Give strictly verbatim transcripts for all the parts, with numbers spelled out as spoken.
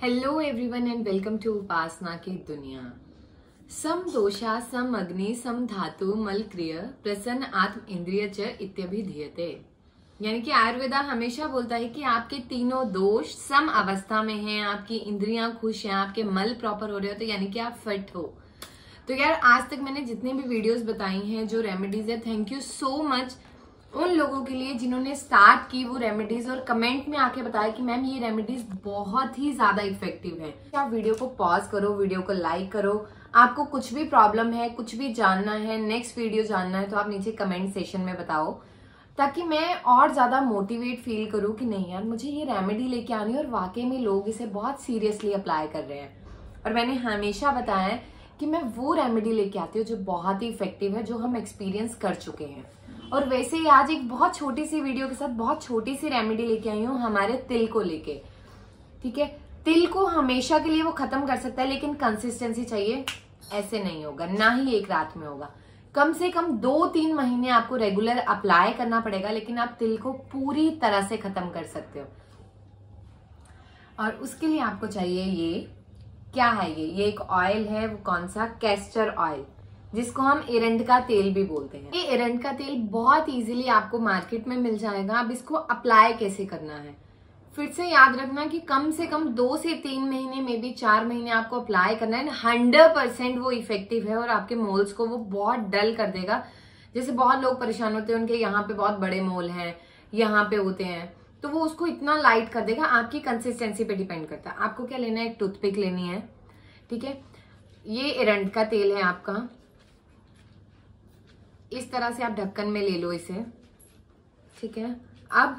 Hello everyone and welcome to Upasana की दुनिया। सम दोषा सम अग्नि सम धातु मल क्रिय प्रसन्न आत्म इंद्रिय च इत्यभिधीयते। यानी कि आयुर्वेदा हमेशा बोलता है कि आपके तीनों दोष सम अवस्था में हैं, आपकी इंद्रियां खुश हैं, आपके मल प्रॉपर हो रहे हो, तो यानी कि आप फिट हो। तो यार आज तक मैंने जितनी भी वीडियोस बताई हैं जो रेमेडीज है, थैंक यू सो मच उन लोगों के लिए जिन्होंने स्टार्ट की वो रेमेडीज और कमेंट में आके बताया कि मैम ये रेमेडीज बहुत ही ज्यादा इफेक्टिव है। आप वीडियो को पॉज करो, वीडियो को लाइक करो। आपको कुछ भी प्रॉब्लम है, कुछ भी जानना है, नेक्स्ट वीडियो जानना है, तो आप नीचे कमेंट सेशन में बताओ, ताकि मैं और ज्यादा मोटिवेट फील करूं कि नहीं यार मुझे ये रेमेडी लेके आनी है और वाकई में लोग इसे बहुत सीरियसली अप्लाई कर रहे हैं। और मैंने हमेशा बताया है कि मैं वो रेमेडी लेके आती हूँ जो बहुत ही इफेक्टिव है, जो हम एक्सपीरियंस कर चुके हैं। और वैसे ही आज एक बहुत छोटी सी वीडियो के साथ बहुत छोटी सी रेमेडी लेके आई हूँ हमारे तिल को लेके। ठीक है, तिल को हमेशा के लिए वो खत्म कर सकता है, लेकिन कंसिस्टेंसी चाहिए। ऐसे नहीं होगा, ना ही एक रात में होगा। कम से कम दो तीन महीने आपको रेगुलर अप्लाई करना पड़ेगा, लेकिन आप तिल को पूरी तरह से खत्म कर सकते हो। और उसके लिए आपको चाहिए ये, क्या है ये ये एक ऑयल है। वो कौन सा? कैस्टर ऑयल, जिसको हम एरंड का तेल भी बोलते हैं। ये एरंड का तेल बहुत इजीली आपको मार्केट में मिल जाएगा। अब इसको अप्लाई कैसे करना है, फिर से याद रखना कि कम से कम दो से तीन महीने में भी चार महीने आपको अप्लाई करना है। हंड्रेड परसेंट वो इफेक्टिव है और आपके मोल्स को वो बहुत डल कर देगा। जैसे बहुत लोग परेशान होते हैं, उनके यहाँ पे बहुत बड़े मोल हैं, यहाँ पे होते हैं, तो वो उसको इतना लाइट कर देगा। आपकी कंसिस्टेंसी पे डिपेंड करता है। आपको क्या लेना है, एक टूथपिक लेनी है। ठीक है, ये एरंड का तेल है आपका। इस तरह से आप ढक्कन में ले लो इसे। ठीक है, अब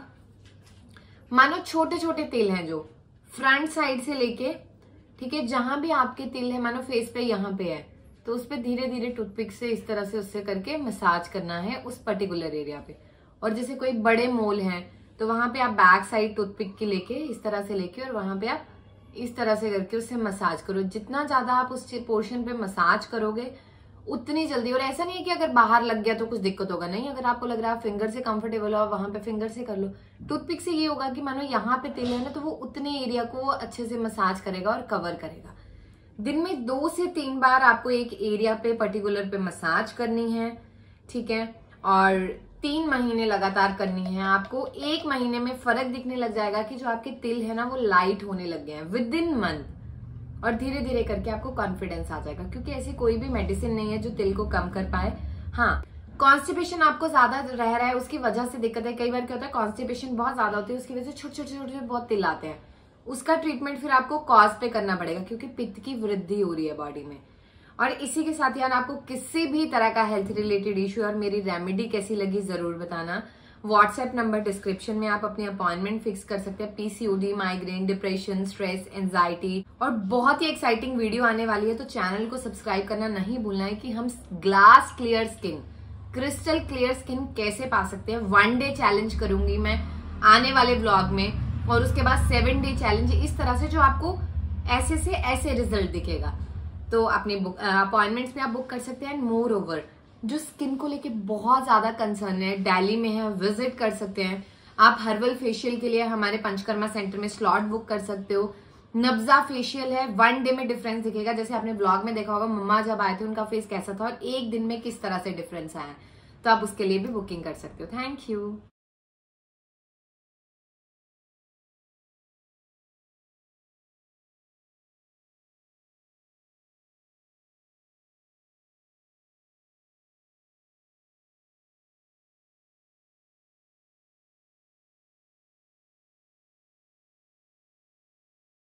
मानो छोटे छोटे तिल हैं जो फ्रंट साइड से लेके, ठीक है, जहां भी आपके तिल है, मानो फेस पे यहाँ पे है, तो उस पे धीरे धीरे टूथपिक से इस तरह से उससे करके मसाज करना है उस पर्टिकुलर एरिया पे। और जैसे कोई बड़े मोल हैं तो वहां पे आप बैक साइड टूथपिक की लेके इस तरह से लेके और वहां पे आप इस तरह से करके उससे मसाज करो। जितना ज्यादा आप उस पोर्शन पे मसाज करोगे उतनी जल्दी। और ऐसा नहीं है कि अगर बाहर लग गया तो कुछ दिक्कत होगा, नहीं। अगर आपको लग रहा है फिंगर से कंफर्टेबल हो, वहां पे फिंगर से कर लो। टूथपिक से ये होगा कि मानो यहाँ पे तिल है ना, तो वो उतने एरिया को अच्छे से मसाज करेगा और कवर करेगा। दिन में दो से तीन बार आपको एक एरिया पे पर्टिकुलर पे मसाज करनी है। ठीक है, और तीन महीने लगातार करनी है। आपको एक महीने में फर्क दिखने लग जाएगा कि जो आपके तिल है ना वो लाइट होने लग गए हैं विद इन मंथ। और धीरे धीरे करके आपको कॉन्फिडेंस आ जाएगा, क्योंकि ऐसी कोई भी मेडिसिन नहीं है जो तिल को कम कर पाए। हाँ, कॉन्स्टिपेशन आपको ज्यादा रह रहा है, उसकी वजह से दिक्कत है। कई बार क्या होता है, कॉन्स्टिपेशन बहुत ज्यादा होती है, उसकी वजह से छोटे छोटे छोटे बहुत तिल आते हैं। उसका ट्रीटमेंट फिर आपको कॉज पे करना पड़ेगा, क्योंकि पित्त की वृद्धि हो रही है बॉडी में। और इसी के साथ यार आपको किसी भी तरह का हेल्थ रिलेटेड इश्यू और मेरी रेमेडी कैसी लगी जरूर बताना। व्हाट्सएप नंबर डिस्क्रिप्शन में, आप अपनी अपॉइंटमेंट फिक्स कर सकते हैं। PCOD, migraine, depression, stress, anxiety, और बहुत ही एक्साइटिंग वीडियो आने वाली है, तो चैनल को सब्सक्राइब करना नहीं भूलना है कि हम glass clear skin, crystal clear skin कैसे पा सकते हैं। वन डे चैलेंज करूंगी मैं आने वाले व्लॉग में, और उसके बाद सेवन डे चैलेंज, इस तरह से जो आपको ऐसे से ऐसे रिजल्ट दिखेगा। तो अपनी अपॉइंटमेंट्स भी आप बुक कर सकते हैं। एंड मोर ओवर, जो स्किन को लेके बहुत ज्यादा कंसर्न है, दिल्ली में है, विजिट कर सकते हैं आप। हर्बल फेशियल के लिए हमारे पंचकर्मा सेंटर में स्लॉट बुक कर सकते हो। नब्जा फेशियल है, वन डे में डिफरेंस दिखेगा। जैसे आपने ब्लॉग में देखा होगा मम्मा जब आए थे उनका फेस कैसा था और एक दिन में किस तरह से डिफरेंस आया, तो आप उसके लिए भी बुकिंग कर सकते हो। Thank you.